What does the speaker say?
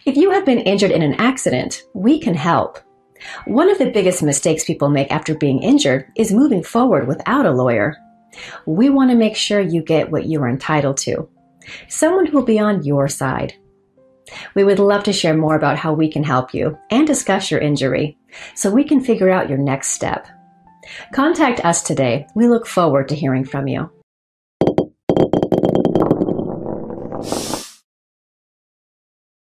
If you have been injured in an accident, we can help. One of the biggest mistakes people make after being injured is moving forward without a lawyer. We want to make sure you get what you are entitled to. Someone who will be on your side. We would love to share more about how we can help you and discuss your injury so we can figure out your next step. Contact us today. We look forward to hearing from you.